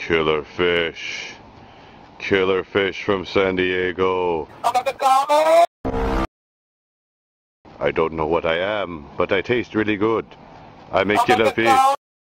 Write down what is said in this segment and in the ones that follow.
Killer fish. Killer fish from San Diego. I don't know what I am, but I taste really good. I'm a killer fish.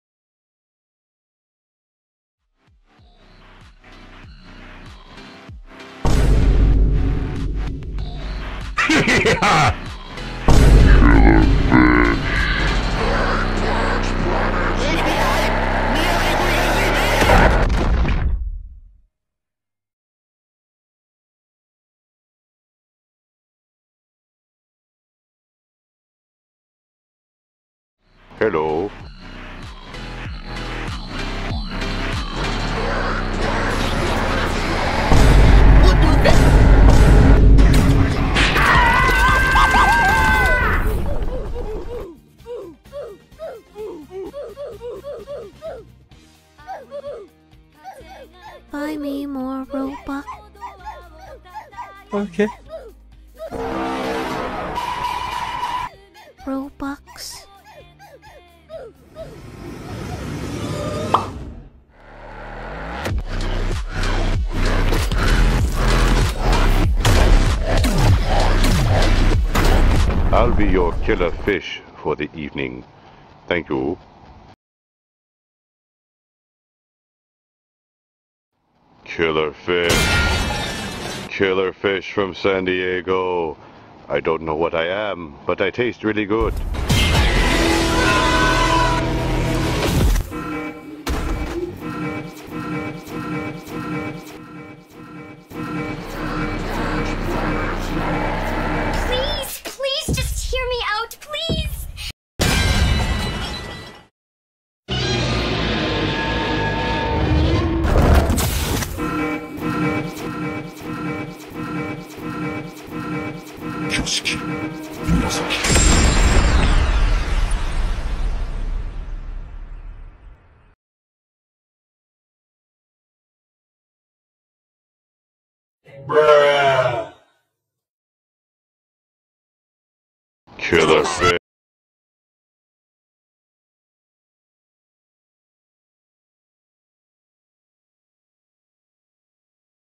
Hello. Buy me more Robux. Okay. Robux. I'll be your killer fish for the evening. Thank you. Killer fish. Killer fish from San Diego. I don't know what I am, but I taste really good. Please just hear me out, please! Killer fish.